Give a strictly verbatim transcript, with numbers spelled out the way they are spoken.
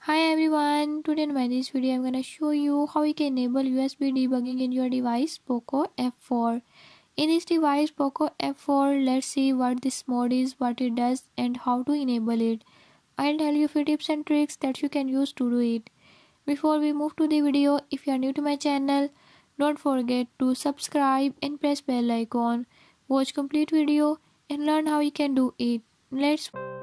Hi everyone, today in my this video I'm gonna show you how you can enable U S B debugging in your device POCO F four. In this device POCO F four, let's see what this mode is, what it does and how to enable it. I'll tell you few tips and tricks that you can use to do it. Before we move to the video, if you are new to my channel, don't forget to subscribe and press bell icon. Watch complete video and learn how you can do it. Let's